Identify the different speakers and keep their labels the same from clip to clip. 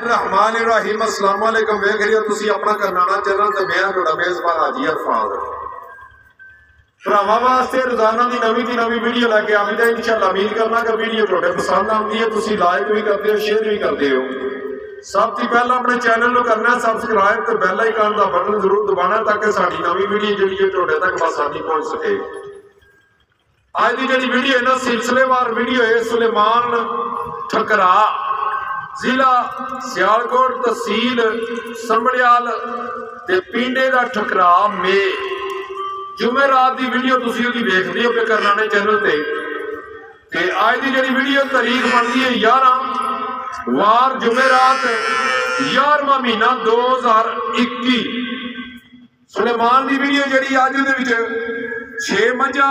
Speaker 1: बिस्मिल्लाहिर्रहमानिर्रहीम। अस्सलाम वालेकुम। वेख रहे हो तुसी अपना करनाना चैनल ते मैं तुहाडा मेज़बान हाजी अरफाज। भरावां वास्ते रोजाना दी नवी वीडियो लैके आवीदा। इंशाअल्लाह उम्मीद करना कि वीडियो तुहाडे पसंद आउंदी है। तुसी लाइक भी करदे हो, शेयर भी करदे हो। सब तो पहला अपने चैनल को करना सबसक्राइब तो बैल आइकन का बटन जरूर दबाना ताकि साडी नवी वीडियो जिहड़ी है तुहाडे तक आसानी पहुंच सके। आज की जिहड़ी वीडियो है ना सिलसिलेवार वीडियो है। सुलेमान ठकरा जिला सियालकोट तहसील संभड़ियाल ते पिंडे का ठकरा में जुमेरात की वीडियो तुसीं ओहदी वेखदे हो पे करनाने चैनल ते आज की जिहड़ी वीडियो तारीख बनती है 11 वार जुमेरात 11वां महीना 2021। सुलेमान की वीडियो जिहड़ी अज दे विच 6 मझां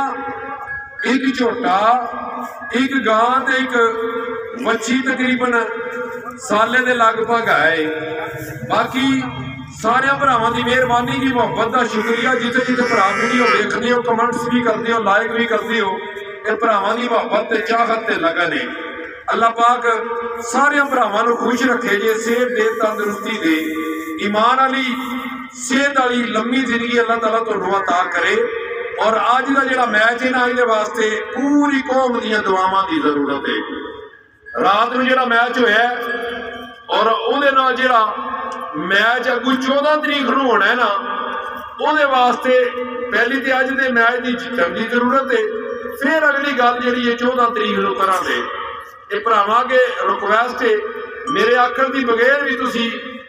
Speaker 1: एक झोटा एक गां ते एक मच्छी तकरीबन साले के लगभग है। बाकी सारे भरावां की मेहरबानी की मुहब्बत का शुक्रिया। जिथे जिथे भरा वीडियो देखते हो कमेंट्स भी करते हो लाइक भी करते हो। ये भरावां की मुहब्बत ते चाहत ते लगन है। अल्लाह पाक सारे भरावां नूं खुश रखे जे सेहत दे तंदुरुस्ती दे ईमान वाली सेहत वाली लंबी जिंदगी अल्लाह ताला तुहानूं अता करे। और अज का जिहड़ा मैच है ना इहदे वास्ते पूरी कौम दी दुआवां की जरूरत है। रात में जिहड़ा मैच होया और उहदे नाल जिहड़ा मैच अगू 14 तरीक नूं होना है ना उहदे वास्ते पहली तो अज दे मैच की जितण की जरूरत है। फिर अगली गल जिहड़ी है 14 तरीक नूं करांगे। ये भरावां अगे रिक्वेस्ट है मेरे आखण की बगैर भी तुसी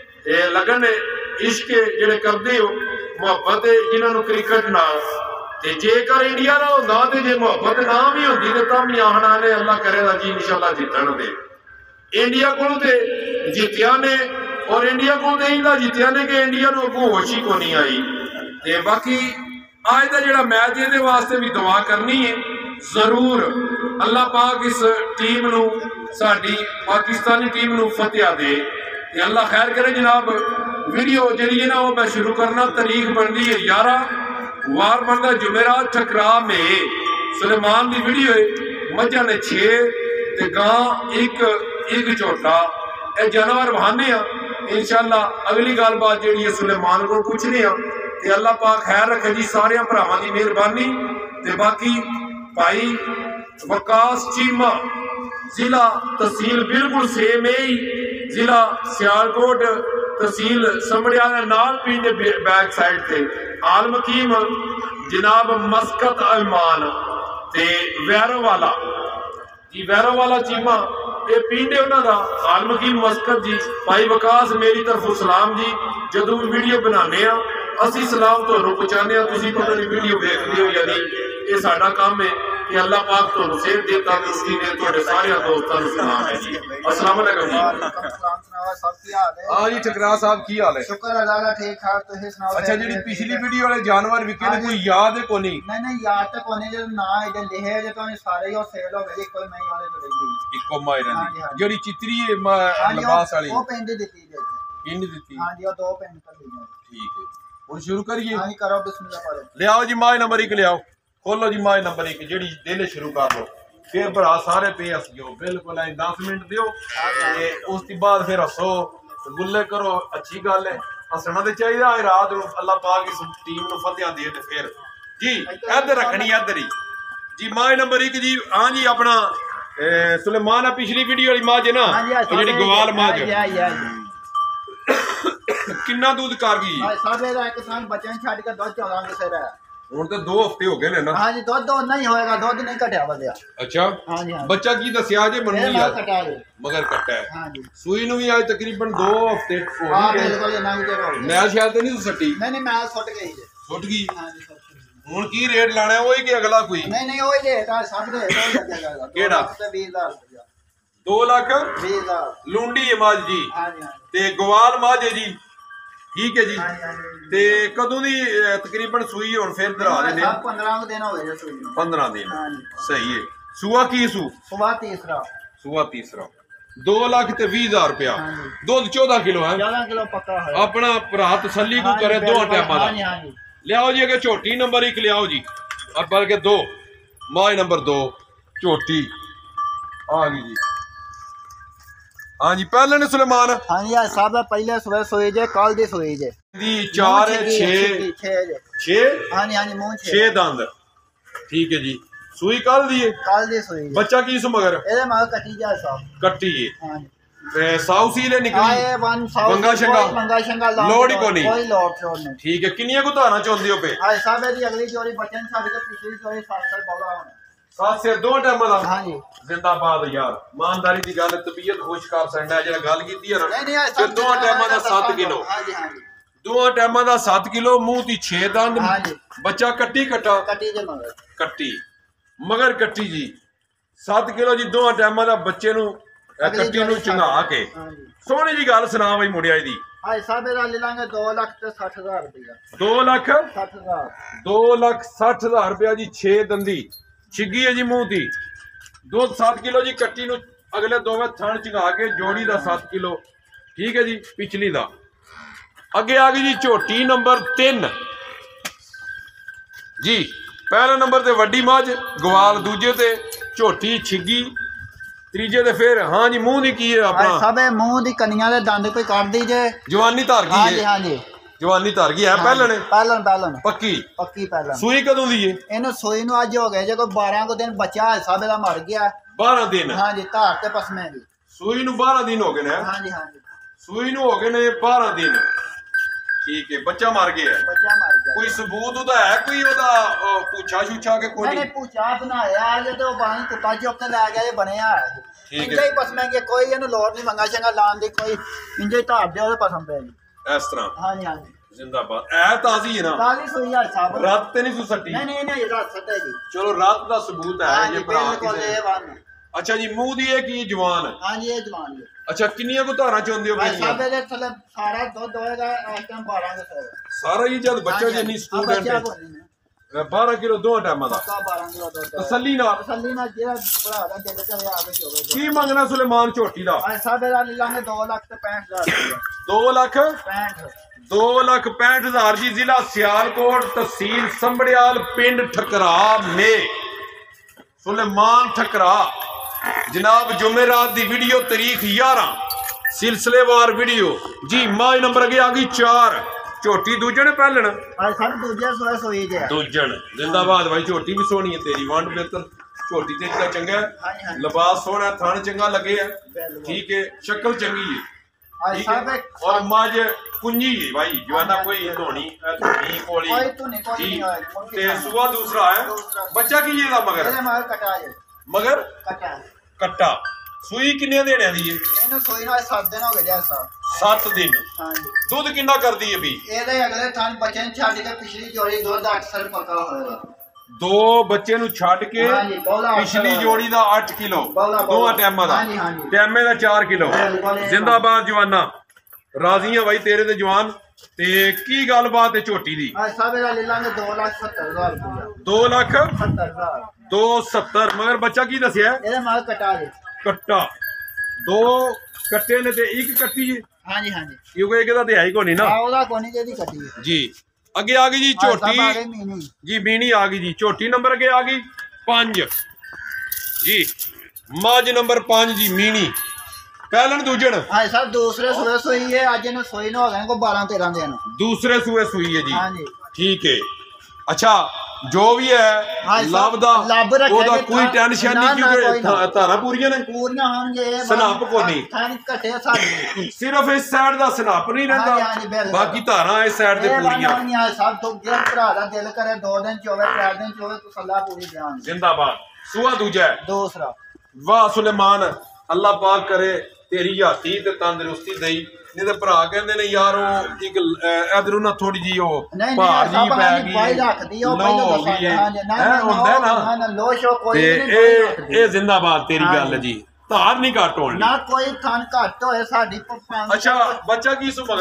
Speaker 1: लगन इश्क जिहड़े करदे हो मुहब्बत जिन्हां नूं क्रिकेट नाल ते जेकर इंडिया ना होंदा ते जे मुहब्बत ना भी होंदी ते तां भी आखना ने अल्लाह करेगा जी इंशाअल्लाह जितण दे। इंडिया को जितया ने और इंडिया को इंदा जितया ने कि इंडिया नूं अगों होश ही कोई नहीं आई। ते बाकी अज का जिहड़ा मैच इहदे वास्ते भी दुआ करनी है जरूर। अल्लाह पाक इस टीम नूं साडी पाकिस्तानी टीम नूं फतेह दे ते अल्लाह खैर करे। जनाब वीडियो जिहड़ी है ना वो मैं शुरू करना। तारीख बनती है 11 वार बनता जुमेरात ठकरा में सुलेमान की वीडियो है। मझा ने 6 ते गां एक झोटा ये जानवर बहाने इंशाअल्लाह अगली गलबात जी है सुलेमान को पूछने ते अल्लाह पाक खैर रखे जी सारे भरावां की मेहरबानी। ते बाकी भाई वकास चीमा जिला तहसील बिल्कुल सेम ही जिला सियालकोट तहसील संभड़ियाल नाल पिंड बैक साइड से आलम हकीम जनाब मस्कत अमान ते वैरो वाला जी वैरो वाला चीमा ये पिंड है उन्हों का आलम हकीम मस्कत जी। भाई वकास मेरी तरफों सलाम जी। जदों भी वीडियो बनाने असी सलाम तुहानूं पहुँचाने तुसीं पता नहीं वीडियो देखते हो या नहीं। ये साडा काम है कि अल्लाह पाक तुहानूं सेहत दे तंदुरुस्ती दे। तुहाडे सारे दोस्तां नूं सलाम है जी। अस्सलाम वालेकुम जी। हाँ जी ठकरा साहब की हाल है?
Speaker 2: शुक्र अल्लाह का ठीक ठाक। तुसीं सुनाओ?
Speaker 1: अच्छा जी पिछली वीडियो वाले जानवर विके ने कोई याद है कोनी?
Speaker 2: नहीं याद तो कोनी जो ना इधर लिखे जे तो सारे ही सेल हो गए। कोई नहीं वाले तो रही
Speaker 1: इको माई रही जेडी चितरी है लिबास वाली
Speaker 2: वो पिंड दित्ती जे
Speaker 1: पिंड दित्ती।
Speaker 2: हां जी वो 2 पिंड पर दी है।
Speaker 1: ठीक है हुन शुरू करिए।
Speaker 2: हां जी करो बिस्मिल्लाह पढ़ो।
Speaker 1: ले आओ जी माई नंबर 1 ले आओ। खोलो जी माई नंबर 1 जेडी दिल शुरू कर लो। फिर भरा सारे पे हस गयो बिल्कुल 10 मिनट दियो ते उस दी बाद फिर हसो गुल्ले करो। अच्छी गल है हसना तो चाहिए। रात नूं अल्लाह पाक इस टीम नूं फतेह दे ते फिर जी इधर रखनी इधर ही जी माई नंबर 1 जी। हाँ जी अपना सुलेमान पिछली वीडियो वाली माज है ना जेडी गवाल माज किन्ना दूध कर गई?
Speaker 2: साढ़े दा एक सान बच्चे छड़ के दूध 14 के सिर है।
Speaker 1: ਹੁਣ ਤੇ 2 ਹਫ਼ਤੇ ਹੋ ਗਏ ਨੇ ਨਾ।
Speaker 2: हाँ जी दूध नहीं होएगा दूध नहीं कटिया बदया।
Speaker 1: अच्छा
Speaker 2: हाँ जी हाँ
Speaker 1: बच्चा की दसिया जे बननी है
Speaker 2: कटा है
Speaker 1: मगर कटा है।
Speaker 2: हाँ जी
Speaker 1: सूई नु भी आज तकरीबन 2 हफ्ते हो
Speaker 2: हां
Speaker 1: गए।
Speaker 2: बिल्कुल ना ही हो
Speaker 1: मैं शायद नहीं सट्टी
Speaker 2: नहीं मैं सुट गई है।
Speaker 1: सुट गई।
Speaker 2: हां जी सुट गई।
Speaker 1: ਹੁਣ ਕੀ ਰੇਟ ਲਾਣਾ ਹੈ ਉਹੀ ਕਿ ਅਗਲਾ ਕੋਈ?
Speaker 2: नहीं ओए दे ता सब दे तो लगेगा।
Speaker 1: केड़ा?
Speaker 2: 20000 रुपया
Speaker 1: 2 लाख
Speaker 2: 20000
Speaker 1: लुंडी है माज जी
Speaker 2: हां जी
Speaker 1: ते गवाल माज है जी। ठीक है जी
Speaker 2: हां जी
Speaker 1: ते कदों दी तकरीबन सूई हुन फिर दरा देने
Speaker 2: 15 दिन हो गए सूई ਨੂੰ।
Speaker 1: 15 दिन।
Speaker 2: हां जी
Speaker 1: सही है। सुआ की
Speaker 2: सुबह तीसरा
Speaker 1: 2 लाख ते 20000 रुपया।
Speaker 2: हां जी
Speaker 1: दूध 14 किलो है
Speaker 2: 14 किलो पक्का है।
Speaker 1: अपना भरा तसल्ली को करे 2 टाइम
Speaker 2: हां जी हां जी
Speaker 1: ले आओ जी। अगर झोटी नंबर 1 ले आओ जी और बल्कि 2 माई नंबर 2 झोटी आ गई जी। हाँ जी पहले ने सुलेमान
Speaker 2: हाँ जी आज साहब पहले सुबह सोई जे कल दी सोई जे
Speaker 1: दी 4 है 6
Speaker 2: हाँ जी मुंह
Speaker 1: 6 दंद ठीक है जी सूई कल दी
Speaker 2: सोई
Speaker 1: बच्चा की सु मगर
Speaker 2: ਇਹਦੇ ਮਗਰ ਕੱਟੀ ਜਾ ਸਾਹਿਬ
Speaker 1: कट्टी है
Speaker 2: ਹਾਂ ਜੀ
Speaker 1: साउ सीले निकली
Speaker 2: ਆਏ ਵਨ ਸਾਊ
Speaker 1: वंगा
Speaker 2: ਸ਼ੰਗਾ
Speaker 1: लोड़ ही कोनी
Speaker 2: ਕੋਈ ਲੋੜ ਨਹੀਂ
Speaker 1: ठीक है किन्नियां को धारा चाहते हो पे
Speaker 2: आज साहब ਦੀ ਅਗਲੀ ਚੋਰੀ ਬੱਚਨ ਛੱਡ ਕੇ ਪਿਛਲੀ ਚੋਰੀ 7 ਸਾਲ ਬੌਲਾ ਹੋਣਾ
Speaker 1: सात सिर दो टाइम दा
Speaker 2: हाँ जी
Speaker 1: जिंदाबाद यार ईमानदारी दी गल तबीयत खुश कर सकदा जेड़ा गल कीती है ना
Speaker 2: नहीं
Speaker 1: ते दो टाइमां दा 7 किलो
Speaker 2: हाँ जी
Speaker 1: दो टाइमां दा 7 किलो मुंह दी 6 दंद
Speaker 2: हाँ जी
Speaker 1: बच्चा कट्टी कट्टा
Speaker 2: कट्टी जे
Speaker 1: मगर कट्टी जी 7 किलो जी दो टाइमां दा बच्चे नु कट्टी नु चंगा के सोहनी जी गल सुना बई मुंडिया दी
Speaker 2: आज साहब दा ले लांगे 2,60,000 रुपया
Speaker 1: 2,60,000 2,60,000 रुपया जी 6 दंदी छिगी है जी मुंह दी दुध 7 किलो जी कट्टी नु अगले दोवे थण चंगा के जोड़ी दा 7 किलो ठीक है जी पिछली दा अगे आ गई जी झोटी नंबर 3 जी पहले नंबर ते वड्डी मझ गवाल दूजे ते झोटी छिगी तीजे ते फिर हाँ जी मुंह दी की है अपना
Speaker 2: सब मुंह दी कनियां दे दंद कोई काट दी जे
Speaker 1: जवानी धर गई है
Speaker 2: हाँ जी
Speaker 1: जवानी धर गई है
Speaker 2: पहलन
Speaker 1: पक्की
Speaker 2: पहलन
Speaker 1: सूई कदों दी है
Speaker 2: इन्हू सूई नु अज हो गए जे कोई 12 को दिन बच्चा है साबे दा मर गया
Speaker 1: 12 दिन
Speaker 2: हाँ जी धार ते पसमे दी
Speaker 1: सूई नु 12 दिन हो गए ने
Speaker 2: हाँ जी
Speaker 1: सूई नु हो गए ने 12 दिन ठीक है बच्चा मर गया कोई सबूत उदा है कोई ओदा पूछा छूछा के कोई
Speaker 2: नहीं पूछा बनाया जे तो बाणी कुत्ता चुक के ले गया बनया ठीक है पसमे के कोई इन्हू लोड़ नहीं मंगा चंगा लान दी कोई इंजे धार दे ओदे पसम पे
Speaker 1: इस तरह
Speaker 2: हाँ जी
Speaker 1: जिंदाबाद ऐ ताजी है ना
Speaker 2: ताजी सुई है साहब
Speaker 1: रात ते नहीं सुसटी
Speaker 2: नहीं रात सटे जी
Speaker 1: चलो रात दा सबूत है ये भरा
Speaker 2: के
Speaker 1: अच्छा जी मुंह दी है की जवान
Speaker 2: हां जी ये जवान है
Speaker 1: अच्छा किन्नियां को धारा चाहंदे हो
Speaker 2: भाई साहब दे थले सारा दूध होएगा इस टाइम 12 के
Speaker 1: सारा ही जब बच्चा जे नहीं स्टूडेंट 12 किलो दो टाइम दा
Speaker 2: 12 किलो दूध
Speaker 1: तसल्ली ना
Speaker 2: जेड़ा भरा दा दिल करे आगे होवे
Speaker 1: की मंगना सुलेमान झोटी दा
Speaker 2: भाई साहब दा ले लांगे 2,65,000
Speaker 1: 2,65,000 2,65,000 जी जिला सियालकोट तहसील संबड़ियाल पिंड ठकरा में सुलेमान ठकरा जनाब जुमेरात दी वीडियो तारीख 11 सिलसिलेवार वीडियो जी माई नंबर अगे आ गई 4 झोटी दूजन पहलन
Speaker 2: आज सब दूजे सोई जे
Speaker 1: दूजन जिंदाबाद भाई झोटी भी सोहनी है तेरी वंड बेहतर झोटी ते इतना चंगा है लिबास सोहना है थान चंगा लगे है ठीक है शक्ल चंगी है और मझ कुंजी है भाई जवाना कोई धोनी धोनी कोली जी ते सुबह दूसरा है बच्चा की ये मगर कट्टा सूई किन्ने देने दी है
Speaker 2: ਇਹਨੂੰ ਸੋਈ ਨਾਲ 7 ਦਿਨ ਹੋ ਗਏ ਜੀ ਸਾਹਿਬ
Speaker 1: 7 दिन
Speaker 2: ਹਾਂ ਜੀ
Speaker 1: दूध किन्ना कर दी अभी
Speaker 2: ਇਹਦੇ ਅਗਲੇ ਥਾਂ ਬੱਚੇ ਨੂੰ ਛੱਡ ਕੇ ਪਿਛਲੀ ਜੋੜੀ ਦੁੱਧ 8 ਸਾਲ ਪੱਕਾ ਹੋਇਆ
Speaker 1: दो बच्चे नु छड़ के पिछली जोड़ी दा 8 किलो दोवां टाइमां दा टाइमे दा 4 किलो जिंदाबाद जवाना राजी है भाई तेरे ते जवान ते की गलबात है झोटी दी
Speaker 2: आज साहब दा ले लांगे 2,70,000 रुपया
Speaker 1: 2,70,000 270 मगर बच्चा की दसिया
Speaker 2: ਇਹਦੇ ਮਾਲ ਕਟਾ ਦੇ
Speaker 1: कट्टा दो कट्टे ने ते एक कट्टी है
Speaker 2: हां जी
Speaker 1: क्योंकि एक दा ते है ही कोनी ना
Speaker 2: ओदा कोनी जेदी कट्टी है
Speaker 1: जी अगे आ गई जी झोटी जी मीनी आ गई जी झोटी नंबर अगे आ गई 5 जी मझ नंबर 5 जी मीनी पहलन दूजन
Speaker 2: हां साहब दूसरे सुए सुई है आज ने सोई न हो गए को 12-13 दिन
Speaker 1: दूसरे सुए सुई है जी
Speaker 2: हां जी ठीक
Speaker 1: है अच्छा जो भी है लब दा ओदा कोई टेंशन नहीं क्योंकि धारा पूरियां ने
Speaker 2: पूरियां होंगे
Speaker 1: सनाप को नहीं
Speaker 2: थान कटे साडी
Speaker 1: सिर्फ इस साइड दा सनाप नहीं रहंदा बाकी धारा इस साइड दे पूरियां
Speaker 2: सब तो गिर भरा दा दिल करे 2 दिन चोवे 4 दिन चोवे तसल्ला पूरी बयान
Speaker 1: जिंदाबाद सुआ दूजा
Speaker 2: दूसरा
Speaker 1: वाह सुलेमान अल्लाह पाक करे तेरी याती ते तंदुरुस्ती देई नहीं तो भरा कहते ने यार एक इधरों ना थोड़ी जी भार जी पै गई लो हो गई है ना ये जिंदाबाद तेरी गल जी धार नहीं घट होनी
Speaker 2: ना कोई थान घट होए साडी
Speaker 1: अच्छा बच्चा की सु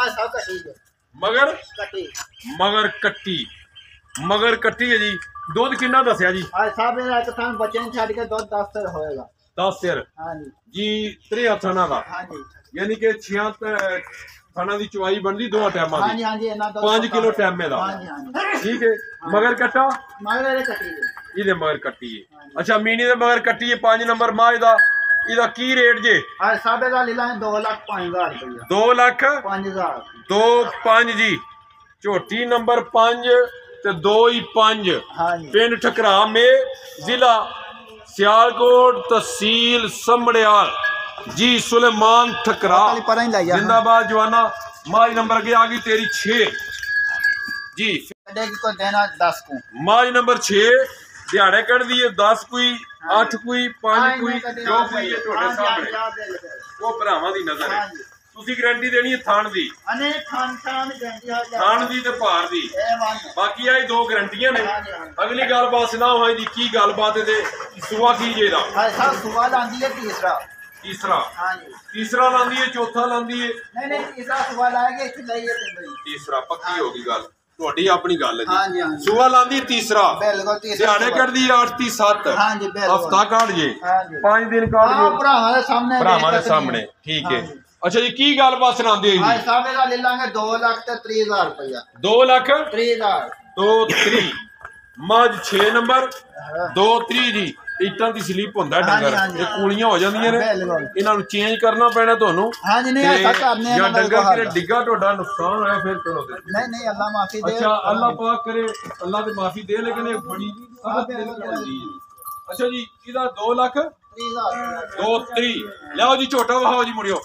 Speaker 1: मगर कट्टी है जी दूध कितना दसिया जी
Speaker 2: साहब एक थान बच्चे ने छड़ के दूध 10 सिर होएगा
Speaker 1: 10 सिर
Speaker 2: हां
Speaker 1: जी 3 थाना दा
Speaker 2: हां जी
Speaker 1: यानी कि 6 थाना दी चवाई बनदी 2 टाइम
Speaker 2: हां जी
Speaker 1: 5 किलो टाइम दा ठीक है मगर कट्टा
Speaker 2: मगर कट्टी
Speaker 1: इदे मगर कट्टी है अच्छा मीनी दे मगर कट्टी है 5 नंबर माज दा ਇਹਦਾ ਕੀ ਰੇਟ ਜੇ?
Speaker 2: ਅੱਜ ਸਾਬੇ ਦਾ ਲੀਲਾ 2,05,000 ਰੁਪਇਆ।
Speaker 1: 2,05,000 2,5 ਜੀ। ਝੋਟੀ ਨੰਬਰ 5 ਤੇ 2,5
Speaker 2: ਹਾਂਜੀ
Speaker 1: ਪਿੰਡ ਠਕਰਾ ਮੇ ਜ਼ਿਲ੍ਹਾ ਸਿਆਲਕੋਟ ਤਹਿਸੀਲ ਸੰਭੜਿਆਲ जी। सुलेमान ठकरा जिंदाबाद जवाना। माज नंबर के आ गई तेरी 6 जी।
Speaker 2: को देना 10 को
Speaker 1: माज नंबर 6 दिहाड़े कट दिए 10 कोई 8 कोई 5 कोई जो कोई है ਤੁਹਾਡੇ ਸਾਹਮਣੇ ਉਹ ਭਰਾਵਾਂ ਦੀ ਨਜ਼ਰ ਹੈ। ਤੁਸੀਂ ਗਾਰੰਟੀ ਦੇਣੀ ਹੈ ਥਾਣ ਦੀ
Speaker 2: ਅਨੇ ਥਾਣ ਦੀ ਗਾਰੰਟੀ ਆ
Speaker 1: ਥਾਣ ਦੀ ਤੇ ਭਾਰ ਦੀ। ਬਾਕੀ ਆਹ ਦੋ ਗਾਰੰਟੀਆਂ ਨੇ। ਅਗਲੀ ਗੱਲਬਾਤ ਸੁਣਾ ਹੋਈ ਦੀ ਕੀ ਗੱਲਬਾਤ ਇਹਦੇ ਸੁਆ ਕੀ ਜੇ ਦਾ?
Speaker 2: ਹਾਂ ਸਾਹਿਬ ਸੁਆ ਲਾਂਦੀ ਹੈ
Speaker 1: तीसरा
Speaker 2: हाँ जी
Speaker 1: तीसरा लांदी है चौथा लांदी है
Speaker 2: नहीं तीसरा सुबह लाएंगे इत्थे लाइए
Speaker 1: तीसरा पक्की होगी गल ਤੁਹਾਡੀ ਆਪਣੀ ਗੱਲ ਹੈ ਜੀ।
Speaker 2: हाँ जी हाँ जी
Speaker 1: ਸੁਆ ਲਾਂਦੀ ਤੀਸਰਾ
Speaker 2: बिल्कुल तीसरा
Speaker 1: ਦਿਹਾੜੇ ਕੱਢਦੀ 8 ਤੀ 7
Speaker 2: हाँ जी बिल्कुल
Speaker 1: ਹਫਤਾ ਕੱਢ ਜੇ
Speaker 2: हाँ जी
Speaker 1: 5 ਦਿਨ ਕੱਢ ਜੇ
Speaker 2: ਭਰਾਵਾਂ ਦੇ ਸਾਹਮਣੇ
Speaker 1: ਠੀਕ ਹੈ। ਅੱਛਾ ਜੀ ਕੀ ਗੱਲਬਾਤ ਸੁਣਾਉਂਦੇ ਹੋ
Speaker 2: ਹਾਂ
Speaker 1: ਜੀ?
Speaker 2: ਸਾਹਿਬ ਦਾ ਲੈ ਲਾਂਗੇ 2,30,000 ਰੁਪਇਆ
Speaker 1: 2,30,000 2,30 ਮੱਝ 6 ਨੰਬਰ 2,30 ਜੀ। ਇੱਟਾਂ ਦੀ ਸਲੀਪ ਹੁੰਦਾ ਡੰਗਰ ਇਹ ਕੂਲੀਆਂ ਹੋ ਜਾਂਦੀਆਂ ਨੇ ਇਹਨਾਂ ਨੂੰ ਚੇਂਜ ਕਰਨਾ ਪੈਣਾ ਤੁਹਾਨੂੰ।
Speaker 2: ਹਾਂਜੀ ਨਹੀਂ ਐਸਾ ਕਰਨੇ ਆ
Speaker 1: ਜਾਂ ਡੰਗਰ ਕਿਰੇ ਡਿੱਗਾ ਤੁਹਾਡਾ ਨੁਕਸਾਨ ਹੋਇਆ ਫਿਰ ਚਲੋ
Speaker 2: ਨਹੀਂ ਅੱਲਾ ਮਾਫੀ ਦੇ।
Speaker 1: ਅੱਛਾ ਅੱਲਾ ਪਾਕ ਕਰੇ ਅੱਲਾ ਤੇ ਮਾਫੀ ਦੇ ਲੇਕਿਨ ਇਹ ਬੜੀ ਸਖਤ ਦਿਲ ਦੀ ਹੈ। ਅੱਛਾ ਜੀ ਇਹਦਾ 2,30,000 2,30 ਲਿਆਓ ਜੀ ਝੋਟਾ ਵਹਾਓ ਜੀ ਮੁੜਿਓ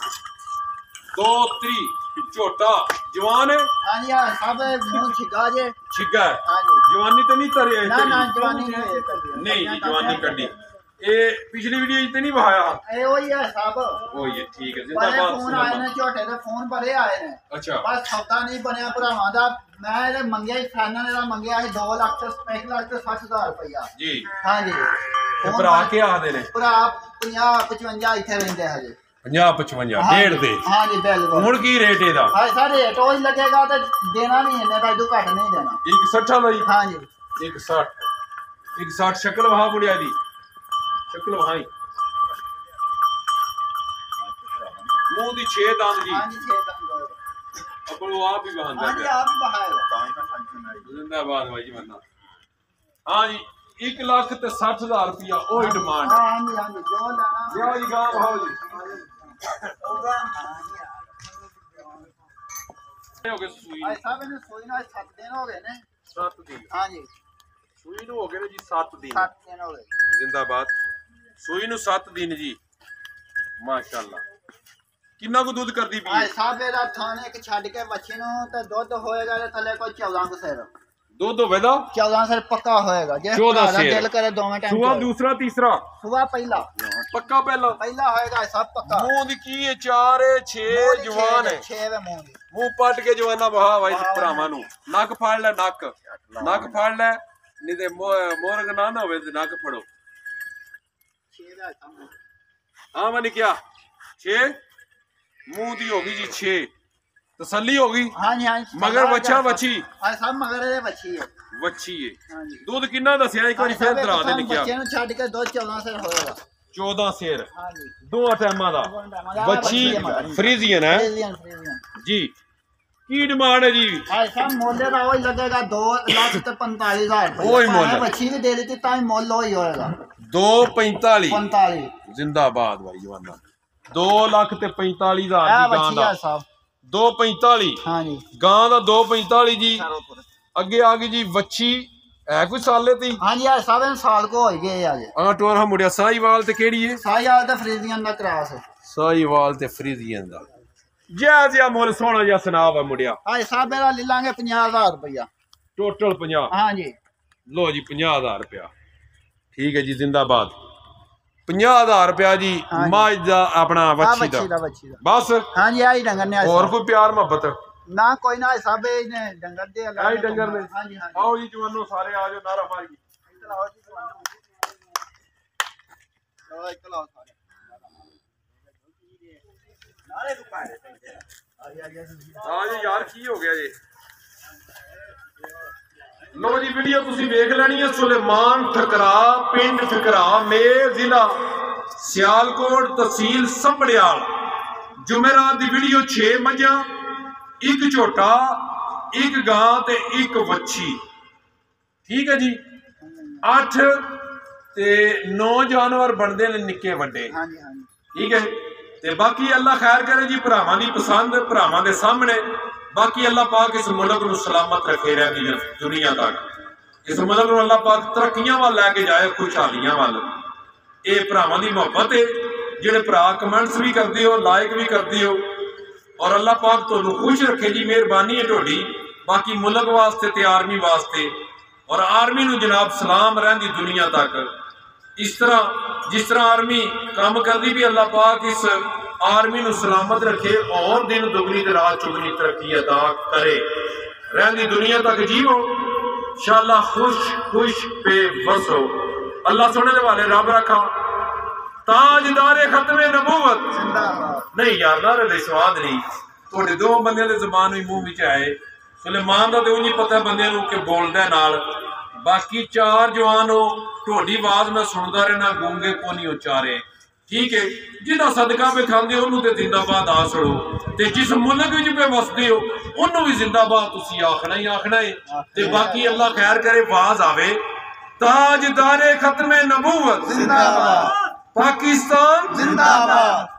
Speaker 1: 2,30 ਝੋਟਾ ਜਵਾਨ ਹੈ।
Speaker 2: ਹਾਂਜੀ ਆ ਸਭ ਮੂੰਹ ਛਿਗਾ ਜੇ
Speaker 1: ਛਿਗਾ ਹੈ
Speaker 2: ਹਾਂਜੀ
Speaker 1: ਜਵਾਨੀ ਤੇ ਨਹੀਂ ਤਰੇ
Speaker 2: ਨਾ ਜਵਾਨੀ
Speaker 1: ਨਹੀਂ ਜੀ ਜਵਾਨੀ ਕੱਢੀ। ਇਹ ਪਿਛਲੀ ਵੀਡੀਓ ਚ ਤੇ ਨਹੀਂ ਵਹਾਇਆ
Speaker 2: ਇਹ ਉਹੀ ਹੈ ਸਭ
Speaker 1: ਉਹੀ ਹੈ ਠੀਕ ਹੈ
Speaker 2: ਜਿੰਦਾਬਾਦ। ਫੋਨ ਆਏ ਨੇ ਝੋਟੇ ਦੇ ਫੋਨ ਭਰੇ ਆਏ ਨੇ।
Speaker 1: ਅੱਛਾ
Speaker 2: ਬਸ ਸੌਦਾ ਨਹੀਂ ਬਣਿਆ ਭਰਾਵਾਂ ਦਾ। ਮੈਂ ਇਹਦੇ ਮੰਗਿਆ ਹੀ ਫਾਈਨਲ ਇਹਦਾ ਮੰਗਿਆ ਸੀ 2,60,000 ਰੁਪਇਆ
Speaker 1: ਜੀ।
Speaker 2: ਹਾਂਜੀ
Speaker 1: ਤੇ ਭਰਾ ਕੀ ਆਖਦੇ ਨੇ?
Speaker 2: ਭਰਾ 50-55 ਇੱਥੇ ਰਹਿੰਦੇ ਹਜੇ
Speaker 1: 50-55 ਡੇਢ ਦੇ।
Speaker 2: ਹਾਂਜੀ ਬਿਲਕੁਲ।
Speaker 1: ਹੁਣ ਕੀ ਰੇਟ ਇਹਦਾ?
Speaker 2: ਹਾਂ ਸਰ ਰੇਟ ਉਹ ਹੀ ਲੱਗੇਗਾ ਤੇ ਦੇਣਾ ਵੀ ਇਹਨੇ ਦਾ ਇਦੋਂ ਘੱਟ ਨਹੀਂ ਦੇਣਾ।
Speaker 1: 1,60 ਦਾ ਜੀ?
Speaker 2: ਹਾਂਜੀ
Speaker 1: 1,60 ਸ਼ਕਲ ਵਹਾ ਮੁੜਿਆ ਦੀ ਸ਼ਕਲ ਵਹਾਈ ਮੂੰਹ ਦੀ 6 ਦੰਦ ਜੀ।
Speaker 2: ਹਾਂਜੀ 6 ਦੰਦ
Speaker 1: ਆਪਣ ਉਹ ਆਪ ਹੀ ਵਹਾਂਦਾ
Speaker 2: ਹਾਂਜੀ ਆਪ ਹੀ ਬਹਾਏਗਾ
Speaker 1: ਜਿੰਦਾਬਾਦ ਭਾਈ ਜੀ ਬੰਦਾ। ਹਾਂ ਜੀ 1,60,000 ਰੁਪਇਆ ਉਹ ਹੀ ਡਿਮਾਂਡ ਹੈ।
Speaker 2: ਹਾਂਜੀ ਜੋ ਲੈਣਾ
Speaker 1: ਲਿਆਓ ਜੀ ਗਾਂ ਵਹਾਓ ਜੀ। ਹੋ ਗਏ ਸੂਈ
Speaker 2: ਆਏ ਸਾਹਿਬ ਨੇ ਸੋਈ ਨਾਲ 7 ਦਿਨ ਹੋ ਗਏ ਨੇ।
Speaker 1: 7 ਦਿਨ
Speaker 2: ਹਾਂਜੀ
Speaker 1: ਸੂਈ ਨੂੰ ਹੋ ਗਏ ਨੇ ਜੀ 7 ਦਿਨ
Speaker 2: 7 ਦਿਨ ਹੋ ਗਏ
Speaker 1: ਜਿੰਦਾਬਾਦ। ਸੂਈ ਨੂੰ 7 ਦਿਨ ਜੀ ਮਾਸ਼ਾਅੱਲਾ। ਕਿੰਨਾ ਕੁ ਦੁੱਧ ਕਰਦੀ ਪਈ?
Speaker 2: ਆਏ ਸਾਹਿਬ ਇਹਦਾ ਥਾਣੇ ਇੱਕ ਛੱਡ ਕੇ ਬੱਚੇ ਨੂੰ ਤੇ ਦੁੱਧ ਹੋਏਗਾ ਤੇ ਥੱਲੇ ਕੋਈ 14 ਕੁ ਸਿਰ
Speaker 1: ਦੁੱਧ ਹੋਵੇਗਾ
Speaker 2: 14 ਸਿਰ ਪੱਕਾ ਹੋਏਗਾ ਜੇ
Speaker 1: 14 ਸਿਰ
Speaker 2: ਦਿਲ ਕਰੇ ਦੋਵੇਂ ਟਾਈਮ
Speaker 1: ਸੂਆ ਦੂਸਰਾ ਤੀਸਰਾ
Speaker 2: ਸੁਆ ਪਹਿਲਾ
Speaker 1: ਪੱਕਾ ਪਹਿਲਾ
Speaker 2: ਹੋਏਗਾ ਸਭ ਪੱਕਾ।
Speaker 1: ਮੂੰਹ ਦੀ ਕੀ ਹੈ 4 6 ਜਵਾਨ ਹੈ
Speaker 2: 6 ਵੇ ਮੂੰਹ ਦੀ
Speaker 1: ਮੂੰਹ ਪੱਟ ਕੇ ਜਵਾਨਾ ਵਹਾ ਭਾਈ ਭਰਾਵਾਂ ਨੂੰ। ਨੱਕ ਫੜ ਲੈ ਨੱਕ ਫੜ ਲੈ ਨਹੀਂ ਤੇ ਮੋਰਗ ਨਾ ਹੋਵੇ ਤੇ ਨੱਕ ਫੜੋ।
Speaker 2: 6 ਦਾ ਸਾਹਮਣੇ
Speaker 1: ਹਾਂ ਮੈਂ ਕਿਹਾ 6 ਮੂੰਹ ਦੀ ਹੋ ਗਈ ਜੀ 6 ਤਸੱਲੀ ਹੋ ਗਈ।
Speaker 2: ਹਾਂਜੀ
Speaker 1: ਮਗਰ ਬੱਚਾ ਵੱਛੀ
Speaker 2: ਆ ਸਭ ਮਗਰ ਇਹਦੇ ਵੱਛੀ ਹੈ
Speaker 1: ਹੈ।
Speaker 2: ਹਾਂਜੀ
Speaker 1: ਦੁੱਧ ਕਿੰਨਾ ਦੱਸਿਆ ਇੱਕ ਵਾਰੀ ਫੇਰ ਦਰਾ ਦੇ ਨਿਕਿਆ?
Speaker 2: ਬੱਚੇ ਨੂੰ ਛੱਡ ਕੇ ਦੁੱਧ 14 ਸਿਰ ਹੋਏਗਾ
Speaker 1: 14 ਸਿਰ
Speaker 2: ਹਾਂਜੀ
Speaker 1: ਦੋਹਾਂ ਟਾਈਮਾਂ ਦਾ ਬੱਚੀ ਫਰੀਜ਼ੀਅਨ ਹੈ ਜੀ। ਕੀ ਡਿਮਾਂਡ ਹੈ ਜੀ?
Speaker 2: ਆ ਸਭ ਮੋਲੇ ਦਾ ਉਹੀ ਲੱਗੇਗਾ 2,45,000 ਰੁਪਏ।
Speaker 1: ਉਹੀ ਮੁੱਲ
Speaker 2: ਬੱਚੀ ਵੀ ਦੇ ਦਿੱਤੀ ਤਾਂ ਹੀ ਮੁੱਲ ਉਹੀ ਹੋਏਗਾ
Speaker 1: 2,45 ਜਿੰਦਾਬਾਦ ਭਾਈ ਜਵਾਨਾ। 2,45,000 ਦੀ ਗਾਂ ਦਾ 2,45
Speaker 2: ਹਾਂਜੀ
Speaker 1: ਗਾਂ ਦਾ 2,45 ਜੀ। ਅੱਗੇ ਆ ਗਈ ਜੀ ਵੱਛੀ ਹੈ ਕੋਈ ਸਾਲੇ ਤੀ?
Speaker 2: ਹਾਂਜੀ ਆ ਸਭ ਸਾਲ ਕੋ ਹੋ ਗਏ ਅੱਜ
Speaker 1: ਆ ਟੋਰ ਮੁੜਿਆ ਸਾਹੀਵਾਲ ਤੇ ਕਿਹੜੀ ਹੈ?
Speaker 2: ਸਾਹੀਵਾਲ ਤੇ ਫਰੀਜ਼ੀਅਨ ਦਾ ਕ੍ਰਾਸ
Speaker 1: ਸਾਹੀਵਾਲ ਤੇ ਫਰੀਜ਼ੀਅਨ ਦਾ ਜਿਆ ਮੁੱਲ ਸੋਹਣਾ ਜਿਹਾ ਸੁਣਾ ਵਾ ਮੁੜਿਆ।
Speaker 2: ਹਾਂ ਸਾਹਿਬ ਇਹਦਾ ਲੈ ਲਾਂਗੇ 50,000 ਰੁਪਇਆ
Speaker 1: ਟੋਟਲ 50।
Speaker 2: ਹਾਂਜੀ
Speaker 1: ਲੋ ਜੀ 50,000 ਰੁਪਇਆ ਠੀਕ ਹੈ ਜੀ ਜਿੰਦਾਬਾਦ। 50,000 ਰੁਪਇਆ ਜੀ ਮੱਝ ਦਾ ਆਪਣਾ ਵੱਛੀ ਦਾ ਬਸ।
Speaker 2: ਹਾਂਜੀ ਆਹੀ ਡੰਗਰ ਨੇ
Speaker 1: ਹੋਰ ਕੋਈ ਪਿਆਰ ਮੁਹੱਬਤ
Speaker 2: ਨਾ ਕੋਈ ਨਾ ਸਭ ਨੇ ਡੰਗਰ ਦੇ
Speaker 1: ਆਹੀ ਡੰਗਰ ਨੇ।
Speaker 2: ਹਾਂਜੀ
Speaker 1: ਆਓ ਜੀ ਜਵਾਨੋ ਸਾਰੇ ਆ ਜਾਓ ਨਾਰਾ ਮਾਰੀ
Speaker 2: ਆਓ ਜੀ ਜਵਾਨੋ ਲਓ ਇੱਕ ਲਾਓ ਸਾਰੇ ਨਾਰੇ ਤੋਂ ਪਾਏ
Speaker 1: ਆ ਜੀ ਯਾਰ ਕੀ ਹੋ ਗਿਆ ਜੀ? ਲੋ ਜੀ ਵੀਡੀਓ ਤੁਸੀਂ ਵੇਖ ਲੈਣੀ ਹੈ। ਸੁਲੇਮਾਨ ਠਕਰਾ ਪਿੰਡ ਠਕਰਾ ਮੇ ਜ਼ਿਲ੍ਹਾ ਸਿਆਲਕੋਟ ਤਹਿਸੀਲ ਸੰਭੜਿਆਲ। ਜੁਮੇਰਾਤ ਦੀ ਵੀਡੀਓ 6 ਮੱਝਾਂ 1 ਝੋਟਾ 1 ਗਾਂ ਤੇ 1 ਵੱਛੀ ਠੀਕ ਹੈ ਜੀ। 8 ਤੇ 9 ਜਾਨਵਰ ਬਣਦੇ ਨੇ ਨਿੱਕੇ ਵੱਡੇ।
Speaker 2: ਹਾਂਜੀ
Speaker 1: ठीक है। ते बाकी अल्लाह खैर करे जी, भरावां दी पसंद भरावां दे सामने। बाकी अल्लाह पाक इस मुल्क नूं सलामत रखे रहंदी दुनिया तक, इस मुल्क नूं अल्लाह पाक तरक्कियां वाल लैके जाए, खुशहालियां वाल। ये भरावां दी मोहब्बत है, जिहड़े भरा कमेंट्स भी करदे हो, लाइक भी करदे हो, और अल्लाह पाक तुहानूं खुश रखे जी, मेहरबानी है तुहाडी। बाकी मुल्क वास्ते ते आर्मी वास्ते, और आर्मी नूं जनाब सलाम रहंदी दुनिया तक। इस तरह जिस तरह आर्मी काम करती भी, अल्लाह पाक इस आर्मी नूं सलामत रखे, और दिन दुगनी ते रात चुगनी तरक्की अदा करे, रहंदी दुनिया तक जीवो इंशाअल्लाह, खुश खुश बेबस हो। अल्लाह सोने दे वाले रब रखा, ताजदारे खत्मे नबूवत नहीं यार, नारे दे स्वाद नहीं थोड़े दो बंदे दे ज़बान भी मुंह विच आए। सुलेमान दा ते उन्हीं पता बंदे नूं कि बोलदा नाल, बाकी चार जवान हो ढोडी आवाज मैं सुनदा रहना, गूंगे को नहीं उचारे। ठीक है, जिदा सदका पे खांदे ओनू ते जिंदाबाद आसड़ो, ते जिस मुल्क विच पे वसदे हो ओनू भी जिंदाबाद तुसी आखना ही आखना है। ते बाकी अल्लाह खैर करे, आवाज आवे, ताजदारे खत्मे नबूवत जिंदाबाद, पाकिस्तान जिंदाबाद।